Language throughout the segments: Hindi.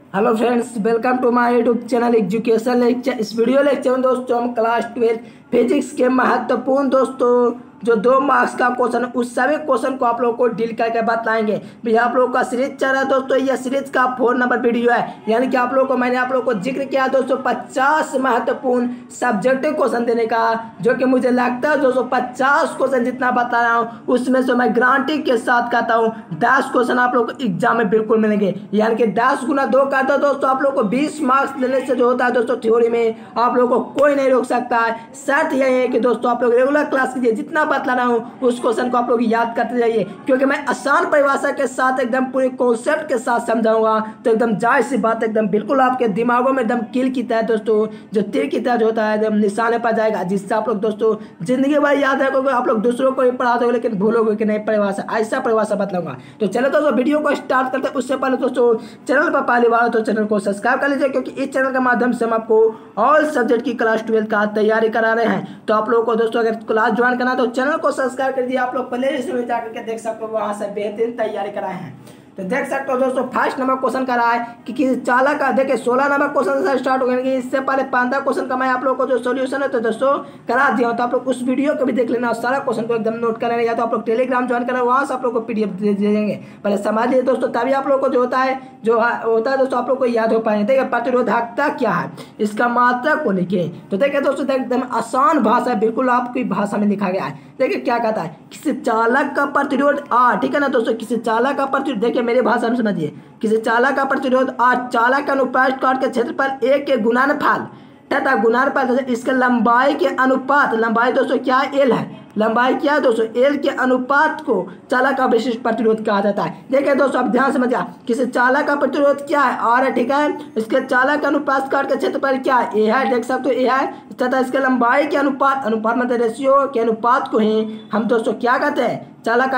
Hello friends, welcome to my YouTube channel education lecture. इस वीडियो लेक्चर में दोस्तों हम क्लास 12 फिजिक्स के महत्वपूर्ण दोस्तों जो 2 मार्क्स का क्वेश्चन उस सभी क्वेश्चन को आप लोगों को डील करके बताएंगे। भैया आप लोगों का सीरीज चल रहा है दोस्तों, यह सीरीज का 4 नंबर वीडियो है। यानी कि आप लोगों को मैंने आप लोगों को जिक्र किया दोस्तों 50 महत्वपूर्ण सब्जेक्टिव क्वेश्चन देने का, जो कि मुझे लगता है दोस्तों 50 क्वेश्चन जितना बता रहा हूँ उसमें से मैं गारंटी के साथ कहता हूँ 10 क्वेश्चन आप लोग को एग्जाम में बिल्कुल मिलेंगे। यानी कि 10 गुना 2 करता है दोस्तों, आप लोग को 20 मार्क्स लेने से जो होता है दोस्तों थ्योरी में आप लोग को कोई नहीं रोक सकता है। शर्त यह है कि दोस्तों आप लोग रेगुलर क्लास कीजिए, जितना बतला रहा हूँ उस क्वेश्चन को आप लोग याद करते जाइए, क्योंकि मैं आसान परिभाषा के साथ एकदम पूरे कॉन्सेप्ट के साथ समझाऊंगा। तो एकदम जाहिर सी बात एकदम बिल्कुल आपके दिमागों में एकदम कील की तरह दोस्तों, जो तीर की तरह जो होता है एकदम निशाने पर जाएगा, जिससे आप लोग दोस्तों जिंदगी भर याद रखोगे। आप लोग दूसरों को भी पढ़ा दोगे लेकिन भूलोगे कि नहीं परिभाषा, ऐसा परिभाषा बतलाऊंगा। तो चलो दोस्तों वीडियो को स्टार्ट करते हैं। उससे पहले दोस्तों चैनल पर पहली बार हो तो चैनल को सब्सक्राइब कर लीजिए, क्योंकि इस चैनल के माध्यम से हम आपको ऑल सब्जेक्ट की क्लास 12 का तैयारी करा रहे हैं। तो आप लोगों को दोस्तों अगर क्लास ज्वाइन करना है तो चैनल को सब्सक्राइब कर दिए। आप लोग प्ले लिस्ट में जाकर के देख सकते हो, वहां से बेहतरीन तैयारी कराए हैं। तो देख सकते हो दोस्तों फर्स्ट नंबर क्वेश्चन का रहा है कि किसी चालक का, देखिए 16 नंबर क्वेश्चन से स्टार्ट हो गया। इससे पहले 15 क्वेश्चन का मैं आप लोगों को जो सोल्यूशन है तो दोस्तों करा दिया हूं। तो आप लोग उस वीडियो को भी देख लेना, सारा क्वेश्चन को एकदम नोट कर लेना, या तो आप लोग टेलीग्राम ज्वाइन करना, वहां से आप लोग को पीडीएफ दे देंगे। पहले समझिए दोस्तों, तभी आप लोग को जो होता है दोस्तों आप लोग को याद हो पाएंगे। देखिए प्रतिरोधकता क्या है, इसका मात्रा को लिखिए। तो देखिए दोस्तों एकदम आसान भाषा, बिल्कुल आपकी भाषा में लिखा गया है। देखिए क्या कहता है, किसी चालक का प्रतिरोध R, ठीक है ना दोस्तों, किसी चालक का प्रतिरोध, देखिए मेरे भाषा में समझिए, किसी चालक का प्रतिरोध R चालक का अनुप्रस्थ काट के क्षेत्रफल A के गुणनफल तथा गुणनफल इसके लंबाई के अनुपात, लंबाई दोस्तों क्या है, L है, लंबाई क्या है दोस्तों, L के अनुपात को चालक का विशिष्ट प्रतिरोध कहा जाता है। देखिए दोस्तों आप ध्यान समझिए, किसी चालक का प्रतिरोध क्या है, R है, ठीक है। इसके चालक का अनुप्रस्थ काट के क्षेत्रफल क्या है, A है, देख सकते हो A है, तथा इसके लंबाई के अनुपात मतलब रेशियो के अनुपात को ही हम दोस्तों क्या कहते हैं, चालक का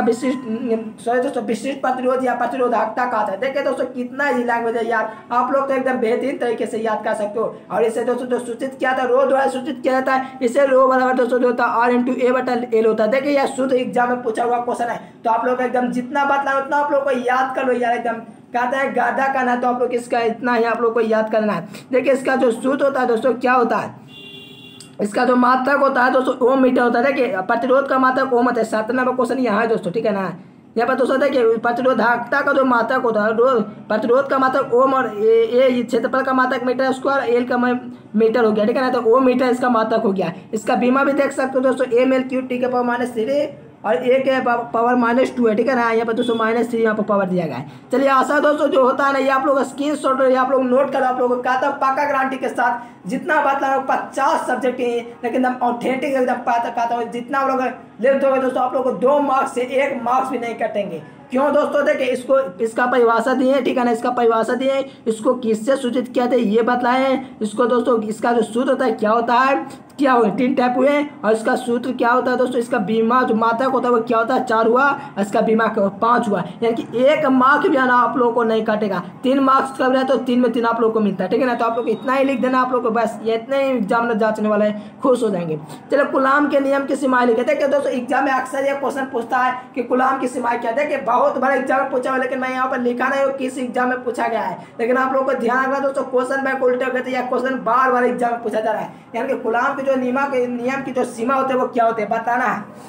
विशिष्ट प्रतिरोध या प्रतिरोधकता कहते हैं। देखिए दोस्तों कितना ही लैंग्वेज है यार, आप लोग तो एकदम बेहतरीन तरीके से याद कर सकते हो। और इसे दोस्तों जो सूचित किया था रो द्वारा सूचित किया जाता है, इसे रो बराबर दोस्तों जो होता है R/A/L होता है। देखिए यह शुद्ध एग्जाम में पूछा हुआ क्वेश्चन है, तो आप लोग एकदम जितना बतला उतना आप लोग को याद कर लो यार। एकदम कहता है गाढ़ा करना है तो आप लोग इसका इतना ही आप लोग को याद करना है। देखिए इसका जो सूत्र होता है दोस्तों क्या होता है, इसका जो मात्रक होता है दोस्तों ओम मीटर होता है। देखिए प्रतिरोध का मात्रक ओम होता है। 7 नंबर क्वेश्चन यहाँ है दोस्तों, ठीक है ना। यहाँ पर दोस्तों देखिए प्रतिरोधकता का जो मात्रक होता है, प्रतिरोध का मात्रक ओम, और ए क्षेत्रफल का मात्रक मीटर स्क्वायर, एल का मीटर हो गया, ठीक है ना। तो ओम मीटर इसका मात्रक हो गया। इसका बीमा भी देख सकते हो दोस्तों, mL³ T के पावर -3 और A के पावर -2 है, ठीक है ना। यहाँ पर दोस्तों -3 यहाँ पर पावर दिया गया है। चलिए आशा दोस्तों जो होता है ना, ये आप लोग स्क्रीन शॉट आप लोग नोट कर, आप लोगों को कहता पक्का गारंटी के साथ जितना बात लगा 50 सब्जेक्ट है, लेकिन एकदम ऑथेंटिक एकदम कहता हूँ, जितना आप लोग लिख दोगे दोस्तों आप लोग को 2 मार्क्स से 1 मार्क्स भी नहीं कटेंगे। क्यों दोस्तों, देखिए इसको इसका परिभाषा दिए, ठीक है ना, इसका परिभाषा दिए, इसको किससे सूचित किया था ये बतलाए हैं। इसको दोस्तों इसका जो सूत्र होता है क्या होता है, क्या हुए 3 टाइप हुए, और इसका सूत्र क्या होता है दोस्तों, इसका बीमा जो मात्रक होता है वो क्या होता है 4 हुआ, इसका बीमा 5 हुआ। यानी कि 1 मार्क भी आना आप लोगों को नहीं काटेगा। 3 मार्क्स का रहा तो 3 में 3 आप लोग को मिलता है, ठीक है ना। तो आप लोग इतना ही लिख देना आप लोग को, बस ये इतने ही एग्जामिनर जांचने वाले खुश हो जाएंगे। चलो कूलाम के नियम की सीमाएं लिखे। देखिए दोस्तों एग्जाम में अक्सर ये क्वेश्चन पूछता है कि कूलाम की सीमाएं क्या। देखिए बहुत बड़ा एग्जाम में पूछा हुआ, लेकिन मैं यहाँ पर लिखा नहीं हूँ किस एग्जाम में पूछा गया है, लेकिन आप लोग को ध्यान रखना दोस्तों क्वेश्चन बैंक उल्टे हो गए थे, या क्वेश्चन बार बार एग्जाम में पूछा जा रहा है। यानी कि कूलाम के जो नियम की जो सीमा होते हैं वो क्या होते हैं बताना है।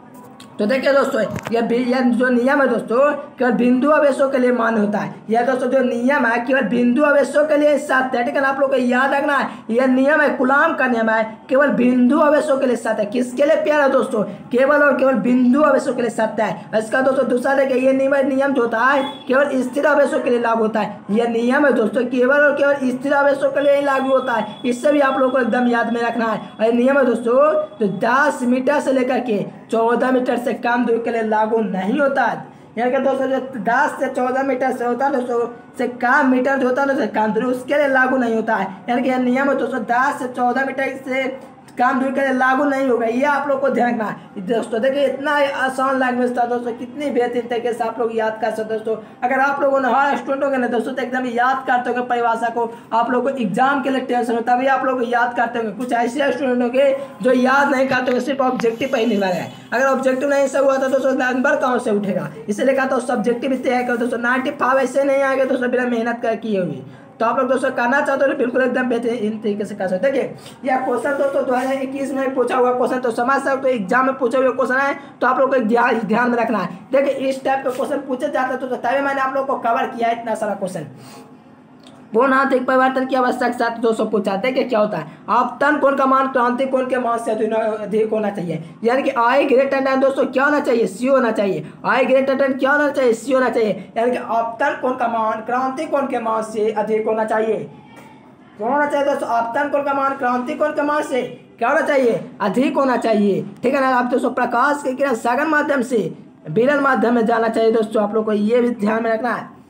तो देखिए दोस्तों यह जो नियम है दोस्तों केवल बिंदु आवेशों के लिए मान्य होता है। यह दोस्तों जो नियम है केवल बिंदु आवेशों के लिए सत्य है, ठीक है ना। आप लोग को याद रखना है यह नियम है, कूलाम का नियम है, केवल बिंदु आवेशों के लिए सत्य है। किसके लिए प्यारा दोस्तों, केवल और केवल बिंदु आवेशों के लिए सत्य है। इसका दोस्तों दूसरा देखिए ये नियम जो होता है केवल स्थिर आवेशों के लिए लागू होता है। यह नियम है दोस्तों केवल और केवल स्थिर आवेशों के लिए ही लागू होता है। इससे भी आप लोग को एकदम याद में रखना है। और नियम है दोस्तों जो 10 मीटर से लेकर के 14 मीटर से कम दूरी के लिए लागू नहीं होता है। यानी कि दोस्तों जो 10 से 14 मीटर से होता है दोस्तों से कम मीटर जो होता है दोस्तों कम दूरी, उसके लिए लागू नहीं होता है। यानी कि यह नियम है दोस्तों 10 से 14 मीटर से काम दूरी के लिए लागू नहीं होगा, ये आप लोग को ध्यान रखना है दोस्तों। देखिए इतना आसान लैंग्वेज था दोस्तों, कितनी बेहतरीन तरीके से आप लोग याद कर सकते दोस्तों। अगर आप लोगों ने हर स्टूडेंट हो गए ना दोस्तों तो एकदम याद करते होंगे परिभाषा को, आप लोग को एग्जाम के लिए टेंशन हो तभी आप लोग याद करते होंगे। कुछ ऐसे स्टूडेंट होंगे जो याद नहीं करते होंगे, सिर्फ ऑब्जेक्टिव पर ही निर्भर है। अगर ऑब्जेक्टिव नहीं से हुआ था दोस्तों नंबर कहाँ से उठेगा, इसलिए कहा तो सब्जेक्टिव तैयार करो दोस्तों। 95 ऐसे नहीं आएंगे दोस्तों बिना मेहनत कर किए हुए। तो आप लोग दोस्तों करना चाहते हो तो बिल्कुल एकदम बेहतरीन तरीके से कर सकते हैं। देखिए यह क्वेश्चन दोस्तों 2021 में पूछा हुआ क्वेश्चन, तो समझ सकते हो एग्जाम में पूछे हुए क्वेश्चन है, तो आप लोग को ध्यान में रखना है। देखिए इस टाइप के क्वेश्चन पूछे जाते हैं, तो तभी मैंने आप लोग को कवर किया है इतना सारा क्वेश्चन। पूर्ण आंतरिक परिवर्तन की आवश्यकता दोस्तों पूछा देखिए क्या होता है, आपतन कोण का मान क्रांति कोण के मान से अधिक होना चाहिए, यानी कि आई ग्रेटर देन दोस्तों क्या होना चाहिए, सी होना चाहिए। आई ग्रेटर देन क्या होना चाहिए, सी होना चाहिए, यानी कि आपतन कोण का मान क्रांति कोण के मान से अधिक होना चाहिए। क्या होना चाहिए दोस्तों, आपतन कोण का मान क्रांति कोण के मान से क्या होना चाहिए, अधिक होना चाहिए। ठीक है ना। आप दोस्तों प्रकाश की किरण सघन माध्यम से विरल माध्यम में जाना चाहिए दोस्तों, आप लोग को ये भी ध्यान में रखना है।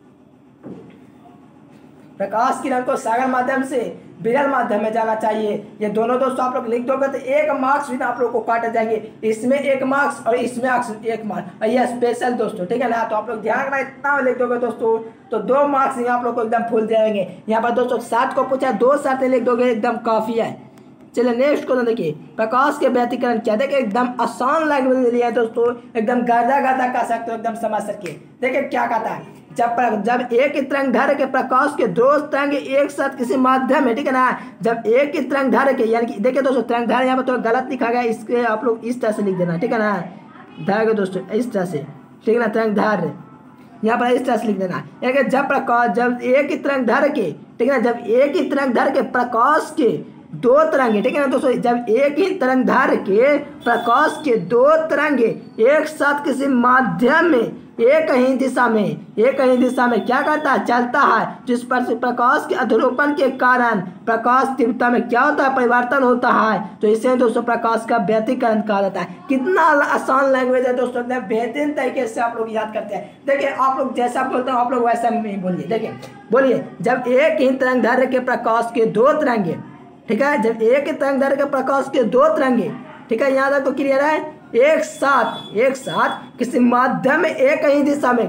प्रकाश किरण को सघन माध्यम से विरल माध्यम में जाना चाहिए। ये दोनों दोस्तों आप लोग लिख दोगे तो 1 मार्क्स भी आप लोग को काटे जाएंगे, इसमें 1 मार्क्स और इसमें 1 मार्क्स, और ये स्पेशल दोस्तों। ठीक है ना। तो आप लोग ध्यान रखना, इतना लिख दोगे दोस्तों तो 2 मार्क्स ही आप लोग को एकदम फुल जाएंगे। यहाँ पर दोस्तों 7 को पूछा, 2 शर्तें लिख दोगे एकदम काफी है। चलिए नेक्स्ट क्वेश्चन देखिए, प्रकाश के व्यतिकरण क्या, देखिए एकदम आसान लैंग्वेज लिया है दोस्तों, एकदम गर्दा गर्दा कह सकते हो, एकदम समझ सके। देखिए क्या कहता है, जब एक ही तरंगदैर्घ्य के प्रकाश के 2 तरंग एक साथ किसी माध्यम में, ठीक है ना, जब एक ही तरंगदैर्घ्य के, यानी कि देखिए दोस्तों तरंगदैर्घ्य यहाँ पर तो गलत लिखा गया, इसके आप लोग इस तरह से लिख देना, ठीक है ना, दैर्घ्य दोस्तों इस तरह से, ठीक है ना, तरंगदैर्घ्य यहाँ पर इस तरह से लिख देना, यानी कि जब एक ही तरंगदैर्घ्य के, ठीक है ना, जब एक ही तरंगदैर्घ्य के प्रकाश के 2 तरंगे, ठीक है ना दोस्तों, जब एक ही तरंगदैर्घ्य के प्रकाश के 2 तरंगे एक साथ किसी माध्यम में एक ही दिशा में क्या करता है, चलता है, जिस पर से प्रकाश के अधोरोपण के कारण प्रकाश तीव्रता में क्या होता है, परिवर्तन होता है, तो इसे दोस्तों प्रकाश का व्यतिकरण कहा जाता है। कितना आसान लैंग्वेज है दोस्तों, बेहतरीन तरीके से आप लोग याद करते हैं। देखिए आप लोग जैसा बोलते हो आप लोग वैसा नहीं बोलिए। देखिए बोलिए, जब एक ही तरंगदैर्घ्य के प्रकाश के 2 तरंगे, ठीक है, जब एक ही तरंगदैर्घ्य के प्रकाश के 2 तरंगे, ठीक है, यहाँ तक तो क्लियर है, एक साथ किसी माध्यम में एक ही दिशा में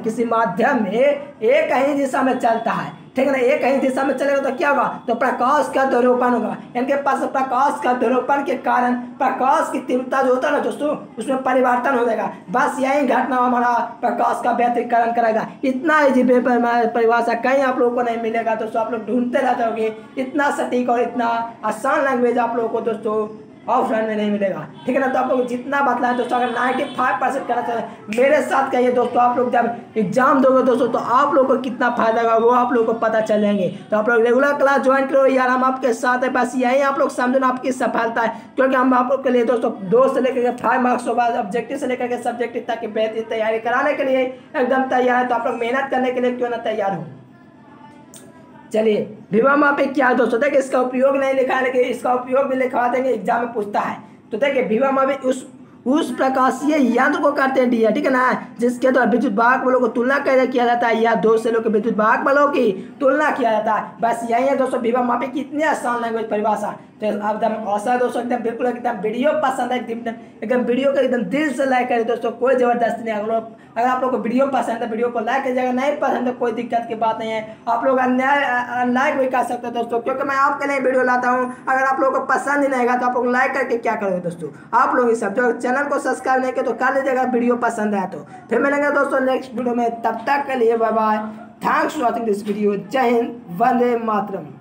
चलता है, ठीक है ना, एक ही दिशा में चलेगा तो क्या होगा, तो प्रकाश का ध्रुवपन होगा, यानी कि पास प्रकाश का ध्रुवपन के कारण प्रकाश की तीव्रता जो होता है ना दोस्तों, उसमें परिवर्तन हो जाएगा। बस यही घटना हमारा प्रकाश का व्यतिकरण करेगा। इतना इजी परिभाषा कहीं आप लोगों को नहीं मिलेगा दोस्तों, आप लोग ढूंढते रह जाओगे। इतना सटीक और इतना आसान लैंग्वेज आप लोगों को दोस्तों ऑफलाइन में नहीं मिलेगा, ठीक है ना। तो आप लोग जितना बतलाएं दोस्तों, अगर 95% करना चाहते मेरे साथ कहिए दोस्तों, आप लोग जब एग्जाम दोगे दोस्तों तो आप लोगों को कितना फायदा होगा वो आप लोगों को पता चल जाएंगे। तो आप लोग रेगुलर क्लास ज्वाइन करो यार, हम आपके साथ है, बस यही आप लोग समझना आपकी सफलता है, क्योंकि हम आप लोग के लिए दोस्तों 2 से लेकर 5 मार्क्स के बाद ऑब्जेक्टिव से लेकर के सब्जेक्टिव तक की बेहतरीन तैयारी कराने के लिए एकदम तैयार है। तो आप लोग मेहनत करने के लिए क्यों ना तैयार हो। चलिए विभव मापी क्या है दोस्तों, देखिए इसका उपयोग नहीं लिखा है, लेकिन इसका उपयोग भी लिखवा देंगे, एग्जाम में पूछता है। तो देखिए विभव मापी उस प्रकाशीय यंत्र को करते हैं दिया, ठीक है ना, जिसके द्वारा विद्युत वाहक बलों को तुलना किया जाता है, या 2 सेलों के विद्युत वाहक बलों की तुलना किया जाता है। बस यही है दोस्तों विभव मापी की इतनी आसान लैंग्वेज परिभाषा। तो एकदम औसत दोस्तों, एकदम बिल्कुल एकदम वीडियो पसंद है, एकदम वीडियो को एकदम दिल से लाइक करें दोस्तों, कोई जबरदस्ती नहीं। अगर आप लोग को वीडियो पसंद है वीडियो को लाइक कीजिएगा, नहीं पसंद है कोई दिक्कत की बात नहीं है, आप लोग अनलाइक भी कर सकते हैं दोस्तों, क्योंकि मैं आपके लिए वीडियो लाता हूँ। अगर आप लोगों को पसंद ही नहीं आएगा तो आप लोग लाइक करके क्या करोगे दोस्तों, आप लोग सब जो चैनल को सब्सक्राइब नहीं किया तो कर लीजिएगा, वीडियो पसंद है तो। फिर मिलेंगे दोस्तों नेक्स्ट वीडियो में, तब तक के लिए bye bye, thanks for watching this video. जय हिंद, वंदे मातरम।